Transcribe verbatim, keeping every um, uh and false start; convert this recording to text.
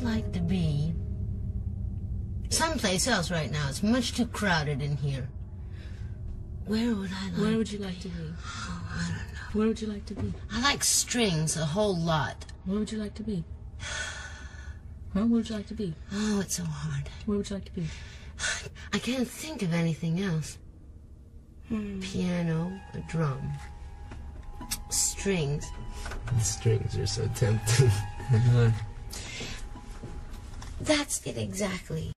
like to be someplace else right now. It's much too crowded in here. Where would I like Where would you like to be? Oh, I don't know. Where would you like to be? I like strings a whole lot. Where would you like to be? Huh? Where would you like to be? Oh, it's so hard. Where would you like to be? I can't think of anything else. Hmm. Piano, a drum, strings. Strings are so tempting. That's it exactly.